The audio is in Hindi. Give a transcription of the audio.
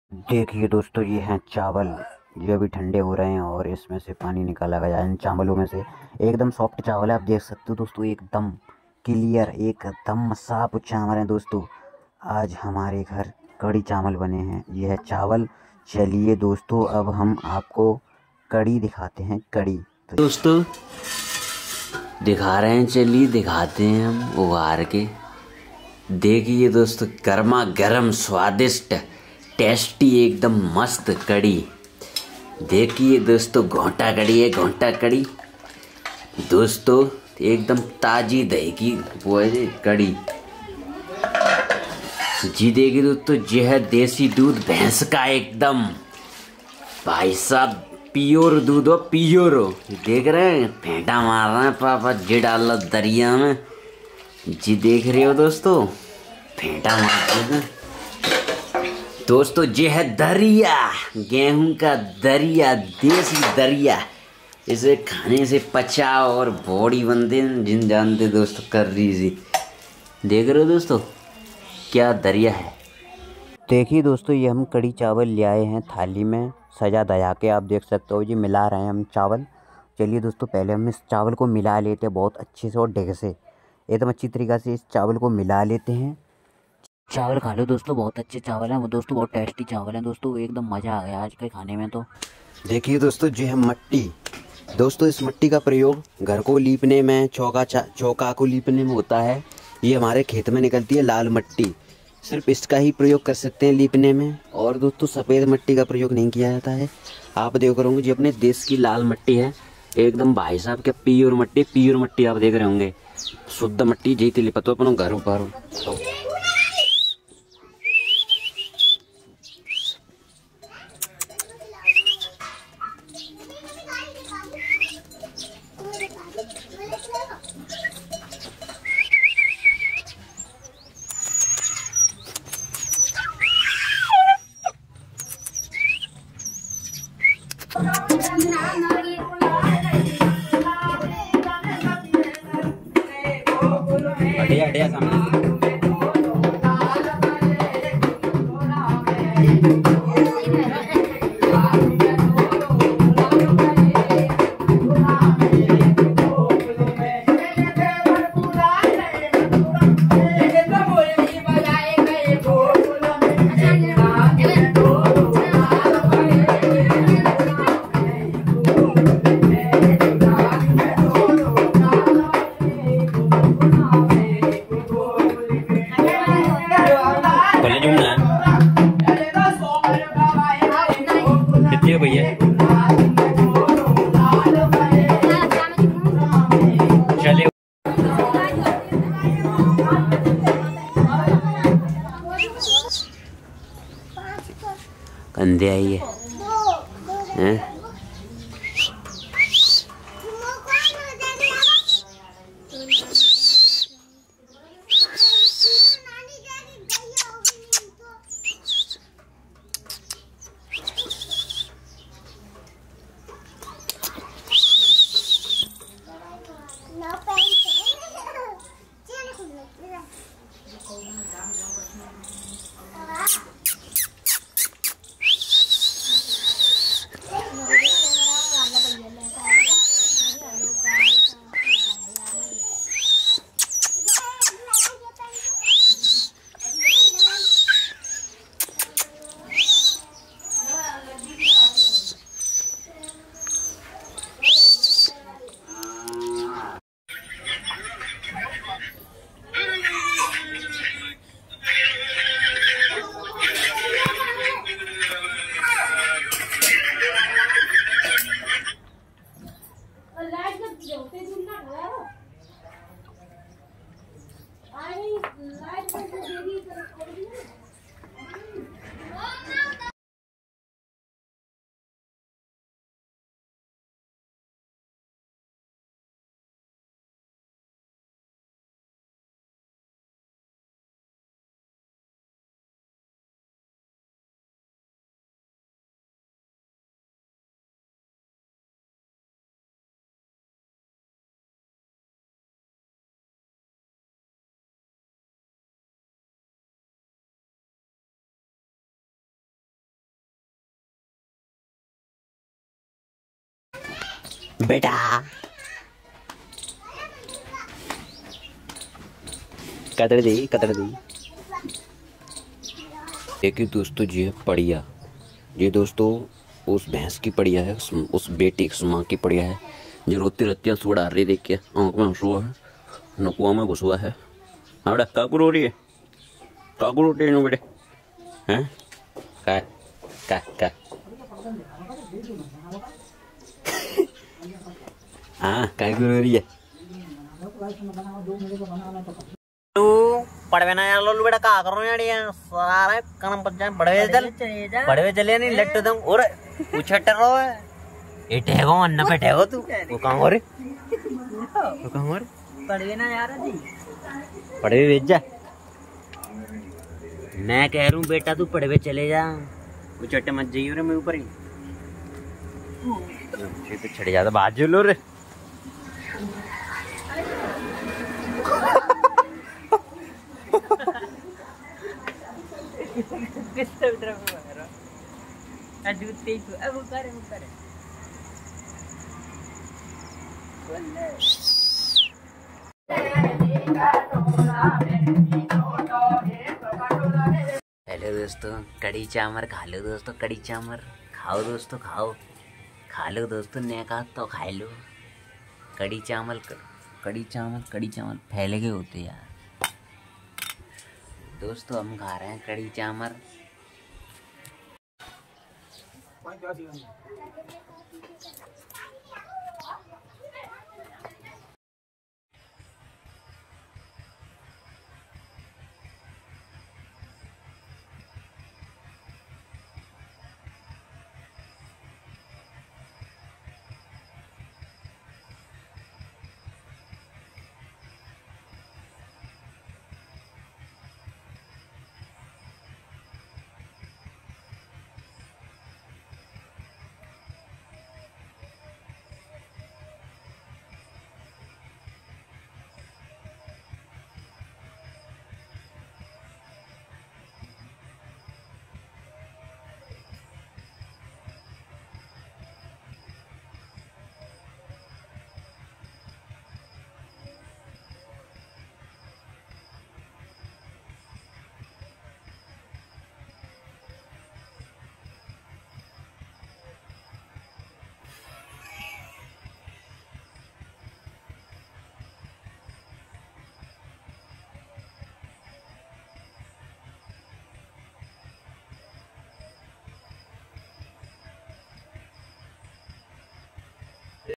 देखिए दोस्तों, ये हैं चावल जो अभी ठंडे हो रहे हैं और इसमें से पानी निकाला गया है इन चावलों में से। एकदम सॉफ्ट चावल है, आप देख सकते हो दोस्तों, एकदम क्लियर, एकदम साफ चावल हैं दोस्तों। आज हमारे घर कड़ी चावल बने हैं। ये है चावल। चलिए दोस्तों, अब हम आपको कड़ी दिखाते हैं। कड़ी दोस्तों दिखा रहे हैं, चलिए दिखाते हैं हम उबार के। देखिए दोस्तों, गर्मा गर्म स्वादिष्ट टेस्टी एकदम मस्त कड़ी। देखिए दोस्तों, घोंटा कड़ी है, घोंटा कड़ी दोस्तों, एकदम ताजी दही की वो है कड़ी जी। देखिए दोस्तों, ये है देसी दूध भैंस का, एकदम भाई साहब प्योर दूध हो, प्योर हो। देख रहे हैं, फेंटा मार रहे हैं पापा जी, डाल लो दरिया में जी। देख रहे हो दोस्तों, फेंटा मार रहे हैं दोस्तों। ये है दरिया, गेहूं का दरिया, देसी दरिया। इसे खाने से पचाओ और बॉडी बनते हैं, जिन जानते दोस्तों, कर लीजिए। देख रहे हो दोस्तों, क्या दरिया है। देखिए दोस्तों, ये हम कड़ी चावल ले आए हैं थाली में सजा दया के। आप देख सकते हो, ये मिला रहे हैं हम चावल। चलिए दोस्तों, पहले हम इस चावल को मिला लेते हैं बहुत अच्छे से और ढंग से, एकदम अच्छी तरीक़ा से इस चावल को मिला लेते हैं। चावल खा लो दोस्तों, बहुत अच्छे चावल हैं वो दोस्तों, बहुत टेस्टी चावल हैं दोस्तों, एकदम मज़ा आ गया आज के खाने में तो। देखिए दोस्तों, जो है मट्टी दोस्तों, इस मट्टी का प्रयोग घर को लीपने में, चौका को लीपने में होता है। ये हमारे खेत में निकलती है लाल मट्टी, सिर्फ इसका ही प्रयोग कर सकते हैं लीपने में। और दोस्तों, सफ़ेद मट्टी का प्रयोग नहीं किया जाता है। आप देख रहे होंगे, जो अपने देश की लाल मट्टी है, एकदम भाई साहब क्या प्योर मट्टी आप देख रहे होंगे, शुद्ध मट्टी जीती लिपतो अपनों घर पर। हटिया हटिया सामने कितने भैया चले कंधे आई है। बेटा कतर दी। देखिए दोस्तों जी है पड़िया, ये दोस्तों उस भैंस की पड़िया है, उस बेटी उस माँ की पड़िया है जो रोती रहती है। सुड़ा रही देखिए, आँख में हंसुआ है, नकुआ में घुसुआ है। हाँ बेटा काकू रो रही है, काकू रोटी है बेटे हैं का का का हाँ काकू रो रही है। पड़वे ना यार लोलू बेटा का करो यार ये सारे कनम बच जाए बड़वे चले नहीं लट्टू दम और उछट रो है ये ठेगो अन्ना पे ठेगो तू वो कहां हो रे पड़वे ना यार जी पड़वे भेज जा। मैं कह रहा हूँ बेटा तू पड़वे चले जा, उछट मत जाइयो रे मेरे ऊपर ही तो छड़ जाता बाजू लो रे। किससे उतर रहा अजू तेज अब करे हेलो दोस्तों, कड़ी चामर खा लो दोस्तों, कड़ी चामर खाओ दोस्तों, खा लो दोस्तों, ने कहा तो खा लो। कड़ी चावल फैले के होते यार। दोस्तों हम खा रहे हैं कड़ी चावल।